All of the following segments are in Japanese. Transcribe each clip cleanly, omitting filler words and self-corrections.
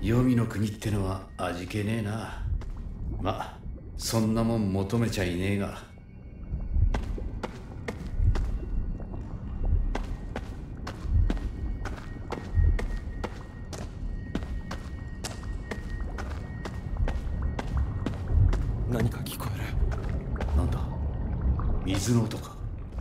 黄泉の国ってのは味気ねえな。ま、そんなもん求めちゃいねえが。 何か聞こえる。 なんだ、水の音か。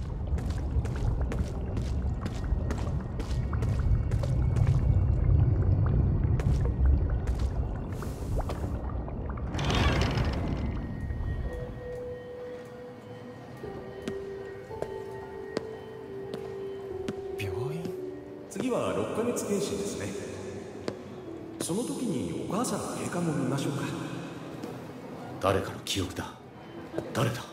次は6ヶ月検診ですね。その時にお母さんの経過も見ましょうか。 誰かの記憶だ。誰だ。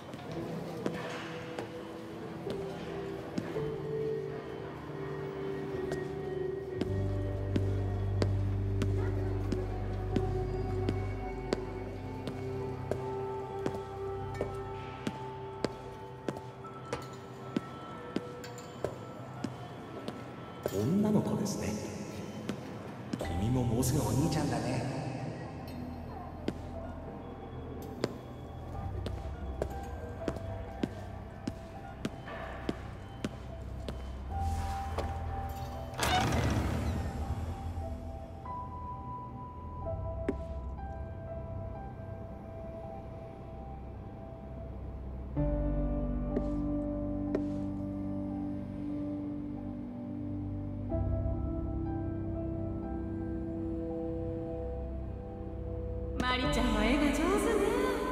女の子ですね。君ももうすぐお兄ちゃんだね。 マリちゃんは絵が上手ね。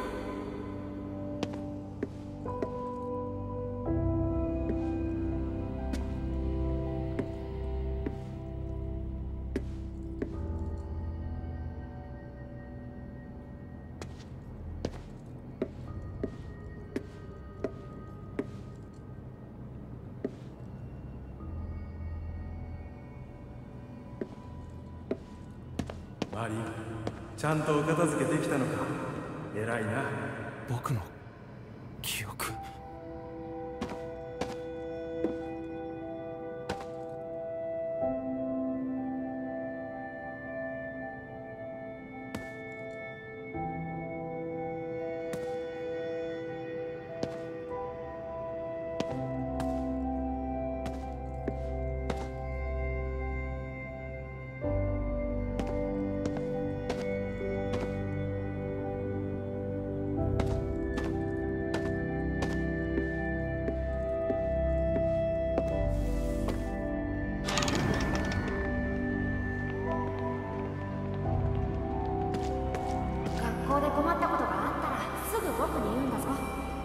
マリー、ちゃんとお片付けできたのか。偉いな。 僕の記憶。 学校で困ったことがあったらすぐ僕に言うんだぞ。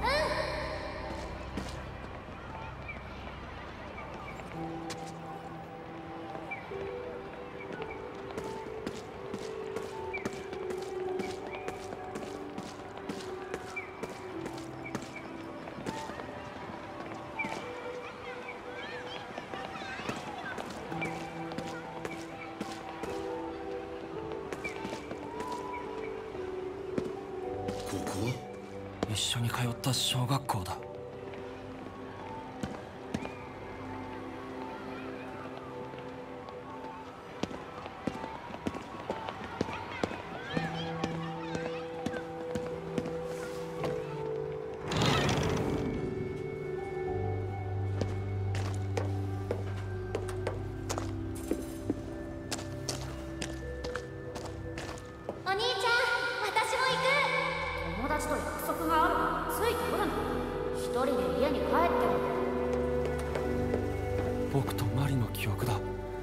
ここは一緒に通った小学校だ。 お兄ちゃん、私も行く。友達と約束があるからついてくるの。一人で家に帰ってる。 僕とマリの記憶だ。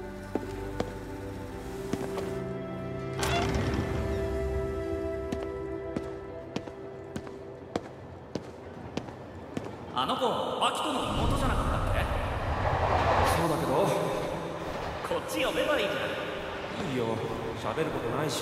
あの子、アキトの妹じゃなかったっけ？ そうだけど。 こっち呼べばいいじゃん。 いいよ、喋ることないし。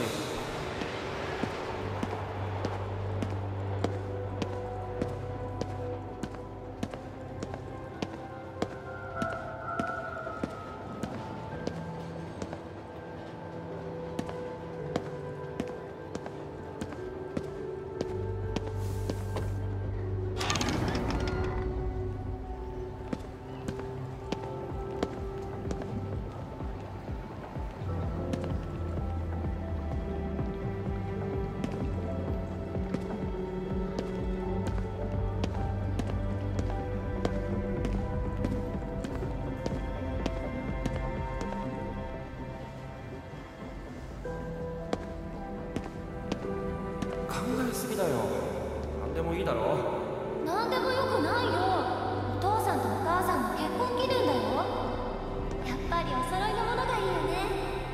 でもいいだろ。 なんでもよくないよ。お父さんとお母さんの結婚記念だよ。やっぱりお揃いのものがいいよね。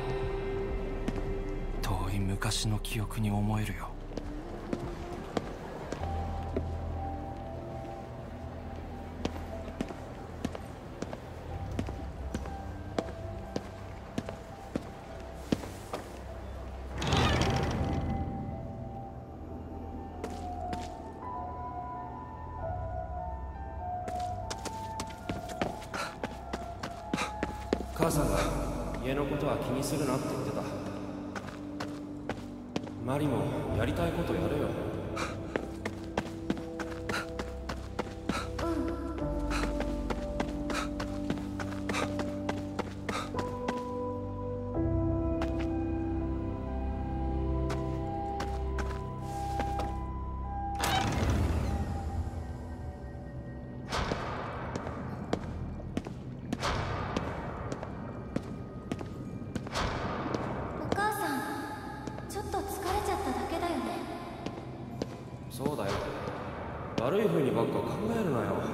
遠い昔の記憶に思えるよ。 母さんが家のことは気にするなって言ってた。マリもやりたいことやるよ。 お母さん、ちょっと疲れちゃっただけだよね。 そうだよ。悪い風にばっか考えるなよ。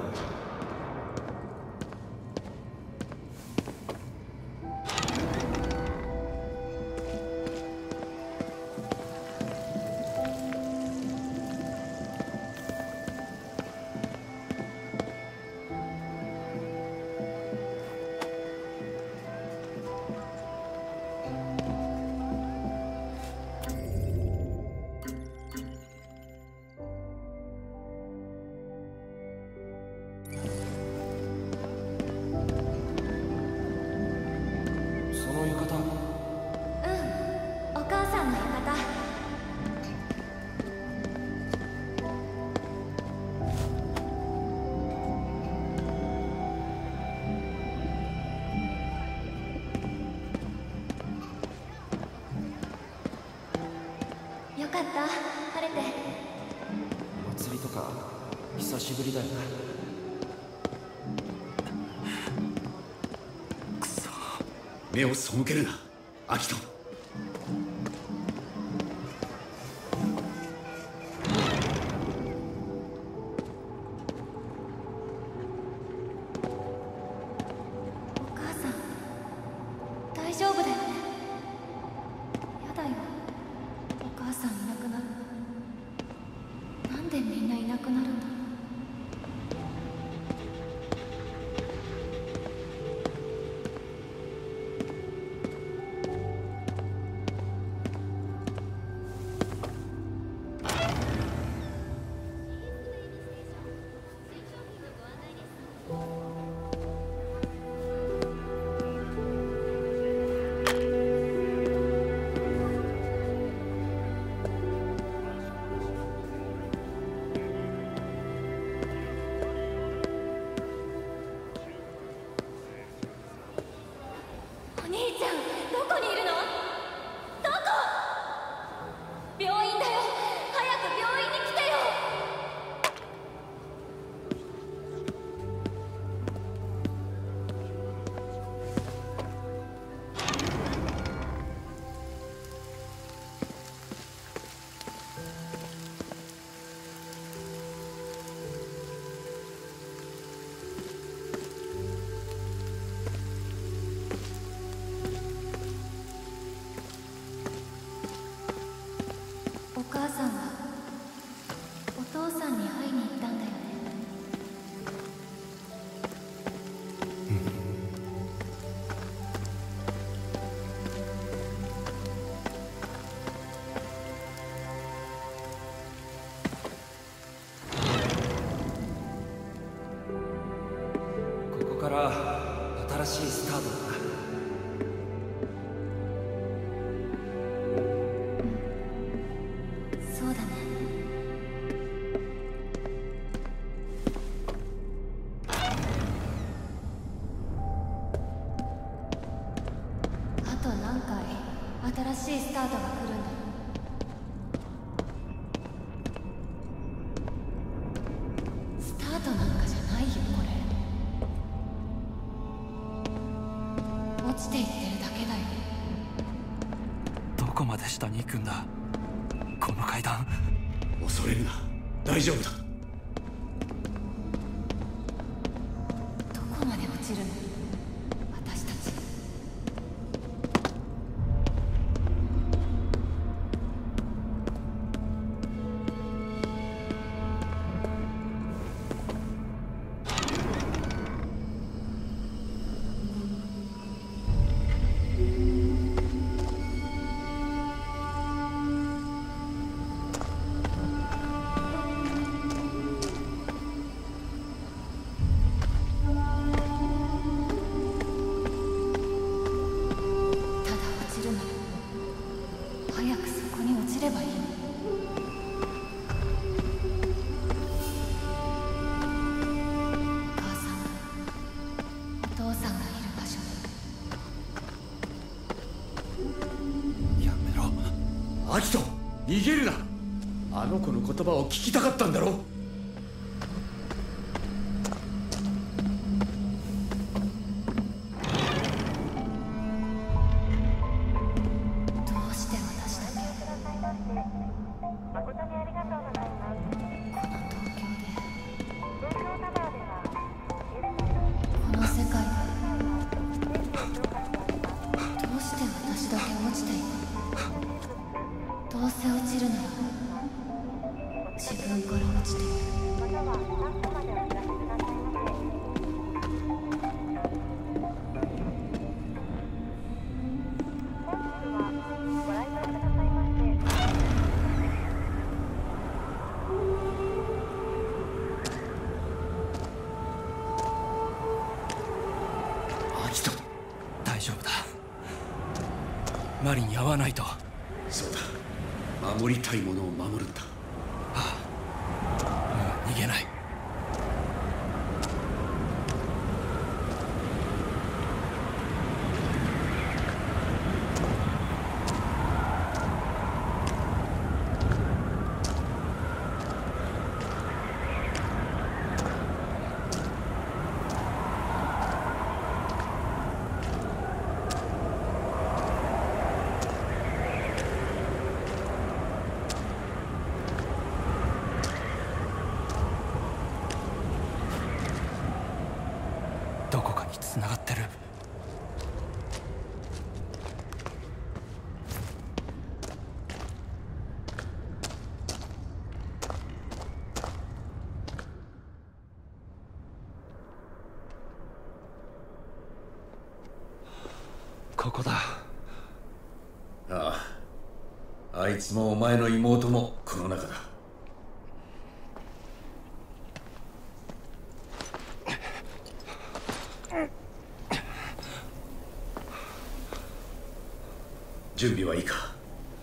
その浴衣、 お母さんの浴衣。よかった、晴れて。 お祭りとか久しぶりだよな。 目を背けるな、アキト。 お母さん、大丈夫だよね。やだよ、お母さんいなくなる。なんでみんないなくなるんだろう。お兄ちゃん、どこにいるの？どこ？病院だよ。早く病院に来てよ。お母さんはお父さんに会いに行ったんだよね。 ここから新しいスタートだな。 そうだね。あと何回新しいスタートが来るんだろう。スタートなんかじゃないよ、これ。落ちていってるだけだよ。 どこまで下に行くんだ、この階段。 恐れるな、 大丈夫だ。 どこまで落ちるの私たち。早くそこに落ちればいいの。お母さん、お父さんがいる場所。 やめろ。 アキト、逃げるな。あの子の言葉を聞きたかったんだろ。 どうして私だけ誠にありがとうございます。 この東京で、 東京タワーではこの世界で、どうして私だけ落ちていくの。どうせ落ちるなら自分から落ちていく。 または3個までお知らせくださいませ。本日はご来場くださいましてアキト、 大丈夫だ。マリに会わないと。 そうだ、守りたいものを守るんだ。 逃げない。どこかに繋がってる。ここだ。 ああ、あいつもお前の妹もこの中だ。準備はいいか。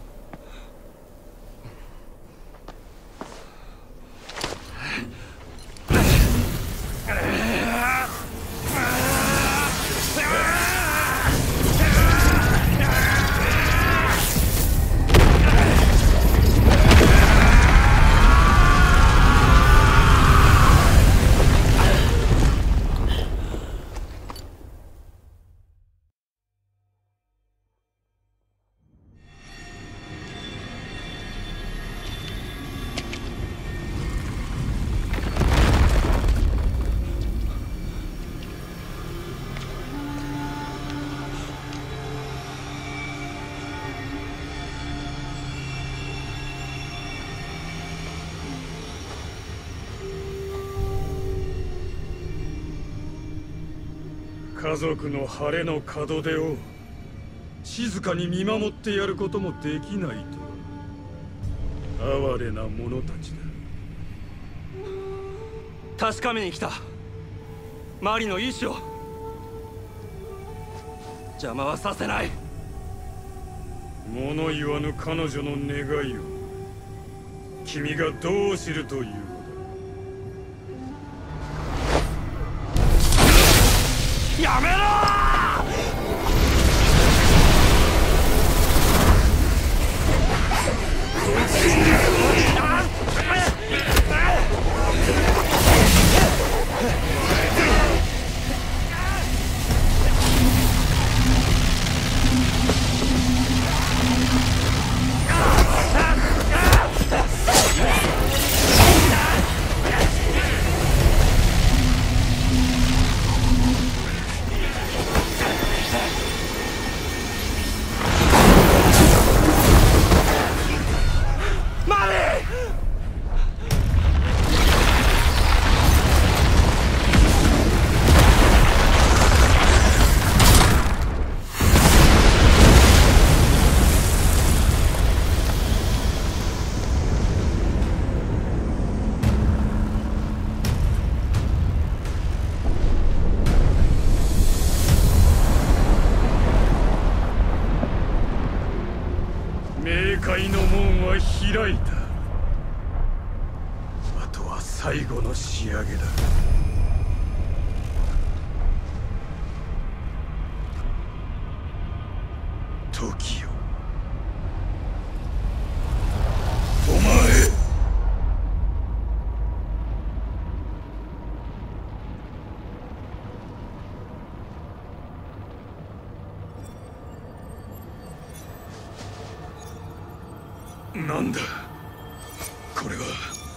家族の晴れの門出を静かに見守ってやることもできないとは哀れな者たちだ。 確かめに来た。マリの意志を邪魔はさせない。 物言わぬ彼女の願いを君がどう知るというのだ。 やめろ開いた。あとは最後の仕上げだ。時よ、お前。なんだこれは。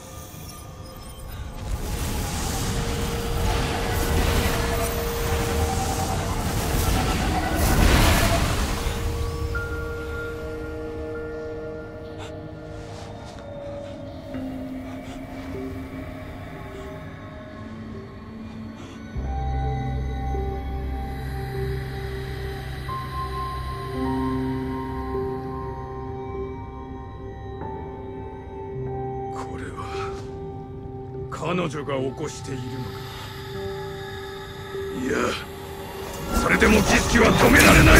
彼女が起こしているのか。いや、それでも儀式は止められない。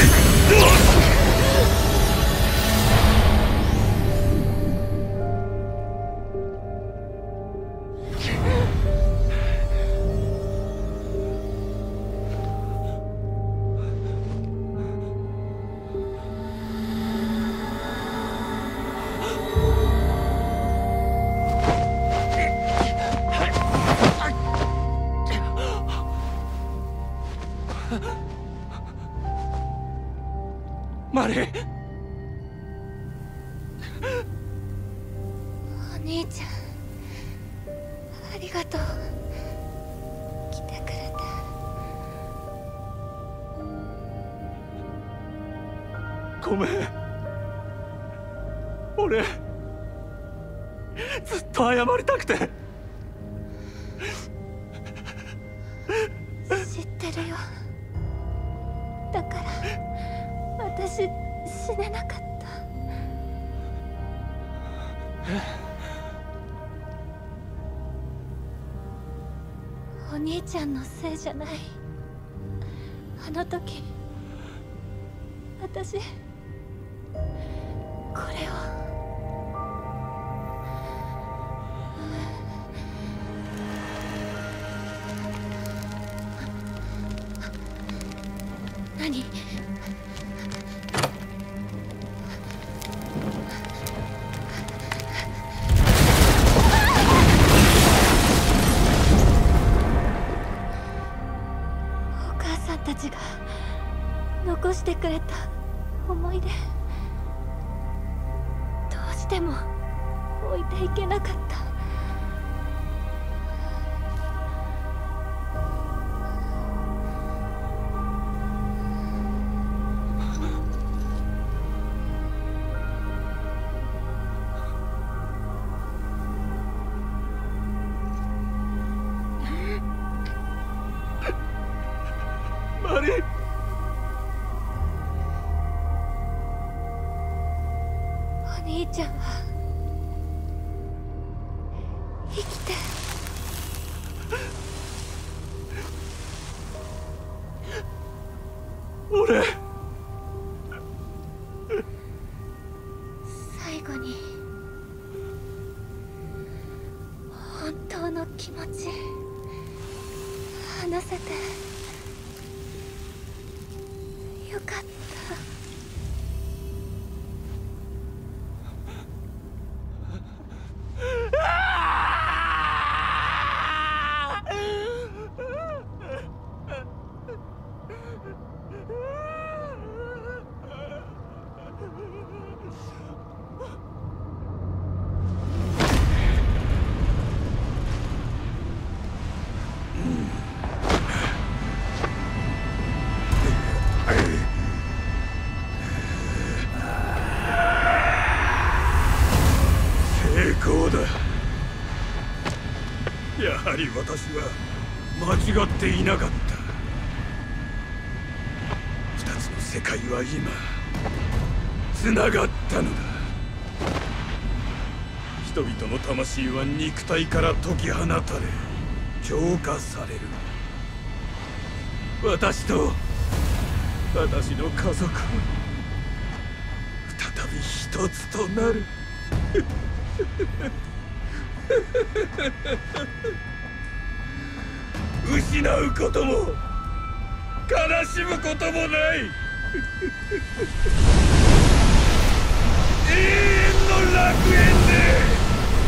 マリー。 お兄ちゃん、ありがとう。来てくれて。 ごめん。俺ずっと謝りたくて。 知ってるよ。だから私死ねなかった。お兄ちゃんのせいじゃない。あの時私これを。何？お母さんたちが残してくれた思い出、どうしても置いていけなかった。 マリー。 お兄ちゃんは生きて。 俺最後に本当の気持ち話せてよかった。 成功だ。やはり私は間違っていなかった。二つの世界は今つながったのだ。人々の魂は肉体から解き放たれ浄化される。私と私の家族は再び一つとなる。 失うことも悲しむこともない永遠の楽園で。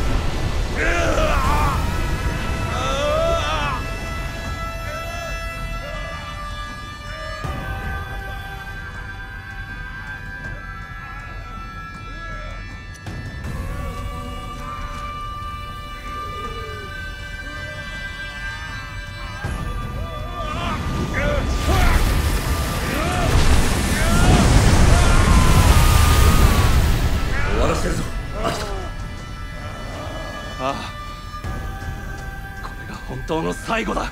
本当の最後だ。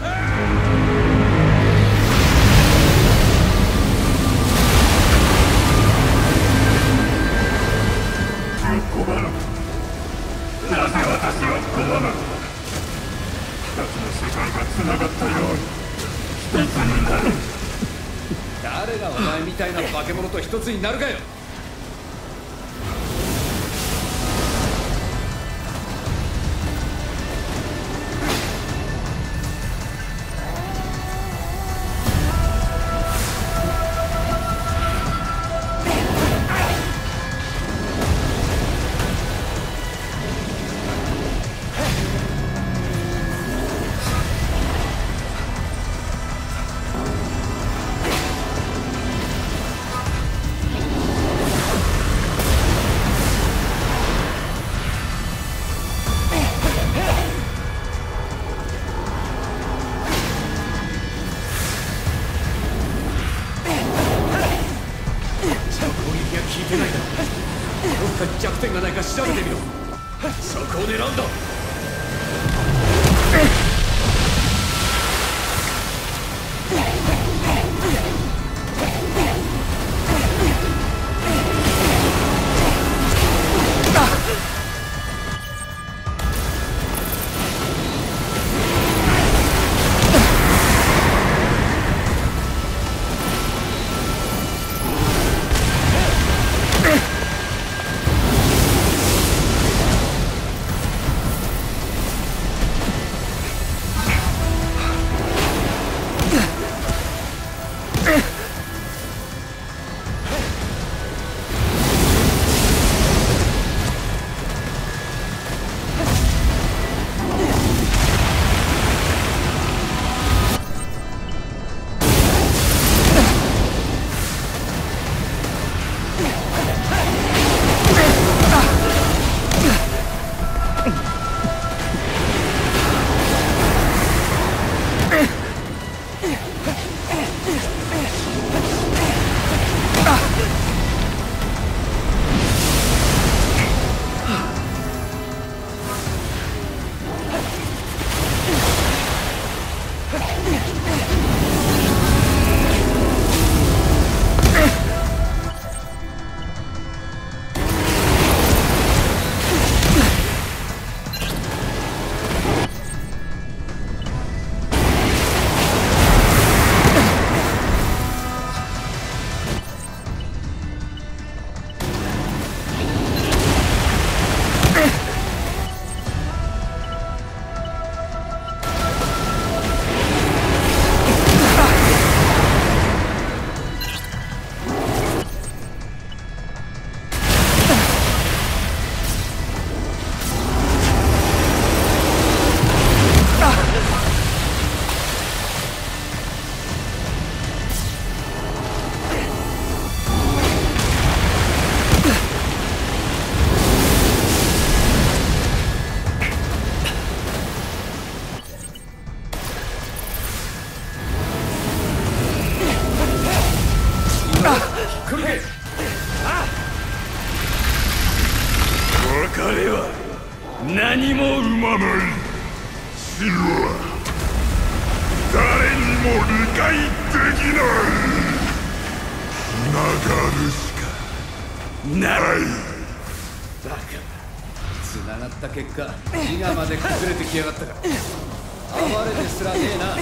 拒む。なぜ私は拒む。二つの世界がつながったように一つになる。 誰がお前みたいな化け物と一つになるかよ。 弱点がないか調べてみろ。そこを狙うんだ。 別れは何も生まない。死は誰にも理解できない。つながるしかない。 バカ、つながった結果自我まで崩れてきやがったか。暴れてすらねえな。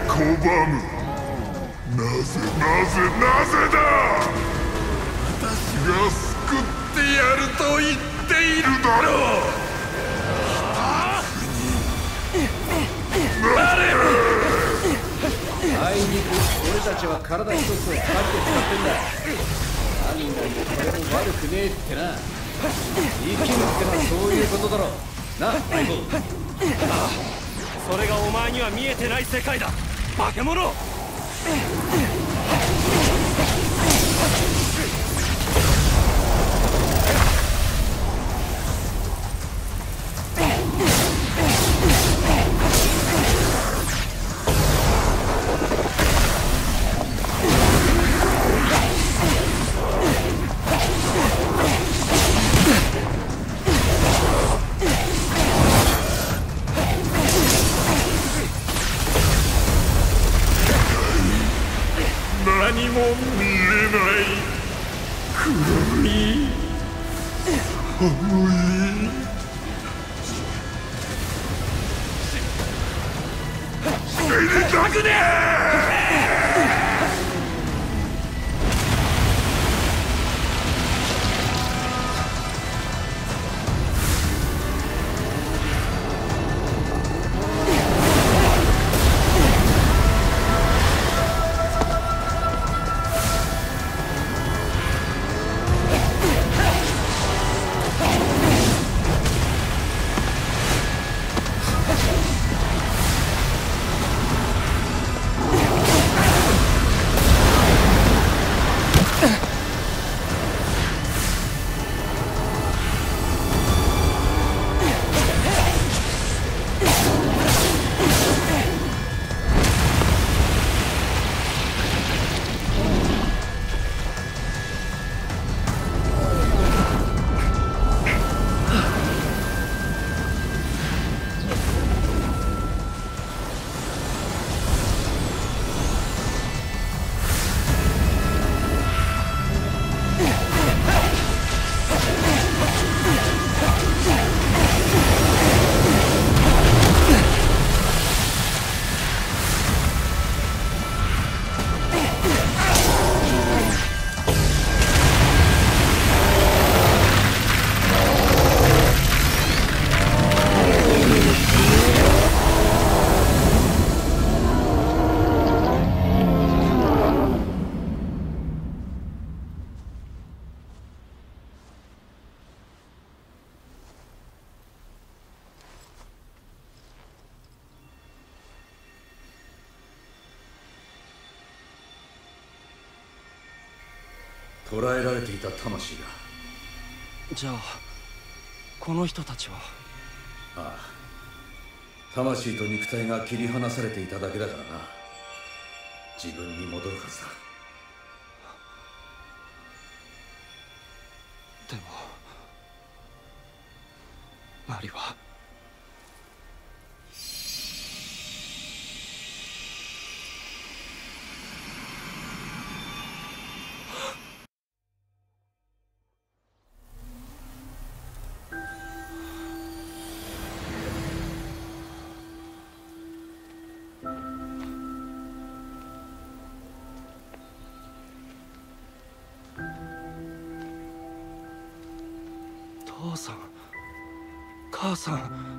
拒む。なぜだ。私が救ってやると言っているだろう。 あいにく俺たちは体一つを使ってんだ。何が言っても悪くねえってな。生きるってのはそういうことだろうな、相棒。 それがお前には見えてない世界だ、化け物。 何も見えない暗い寒い。死にたくねえ。 捕らえられていた魂だ。 じゃあこの人たちは。 ああ、魂と肉体が切り離されていただけだからな。自分に戻るはずだ。 でもマリは。父さん、母さん。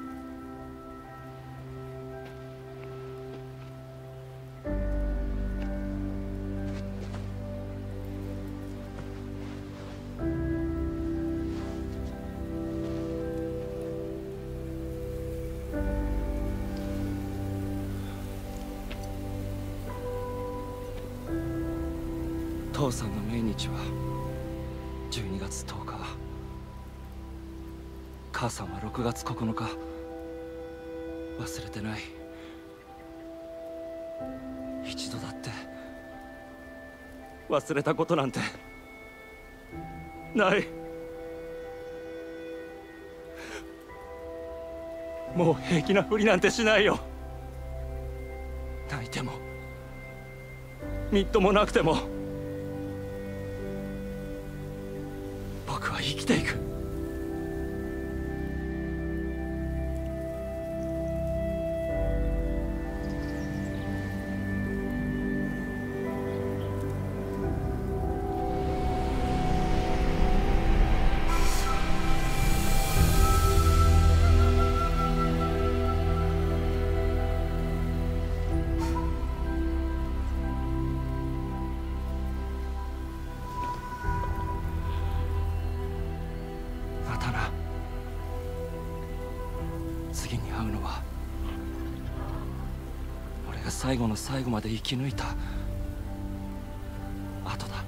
父さんの命日は12月10日。母さんは6月9日。忘れてない。一度だって忘れたことなんてない。もう平気なふりなんてしないよ。泣いてもみっともなくても僕は生きていく。 次に会うのは俺が最後の最後まで生き抜いた後だ。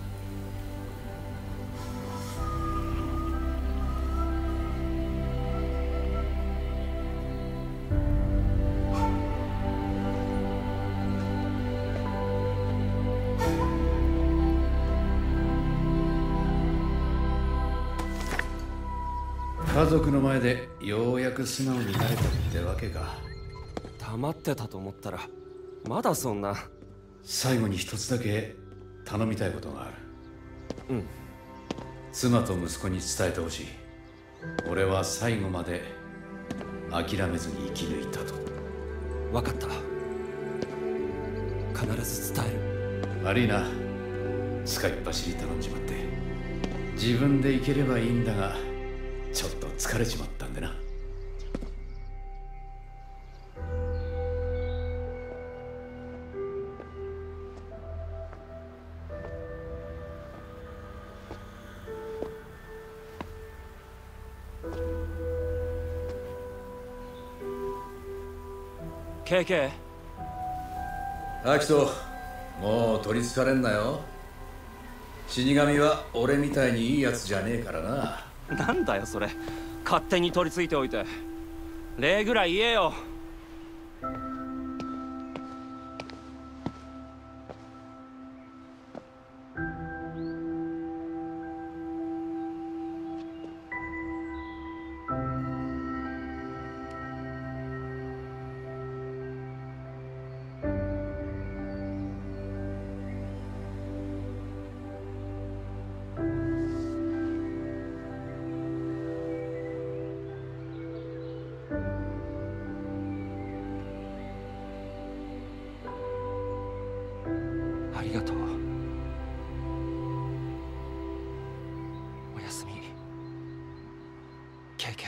家族の前でようやく素直になれたってわけか。 黙ってたと思ったらまだそんな。 最後に一つだけ頼みたいことがある。 うん。 妻と息子に伝えてほしい。俺は最後まで諦めずに生き抜いたと。 分かった。必ず伝える。 悪いな、使いっ走り頼んじまって。自分で行ければいいんだが、ちょっと疲れちまったんでな。 KK。 アキト、もう取りつかれんなよ。死神は俺みたいにいいやつじゃねえからな。 なんだよそれ、勝手に取り付いておいて。礼ぐらい言えよ。ありがとう。おやすみ、KK。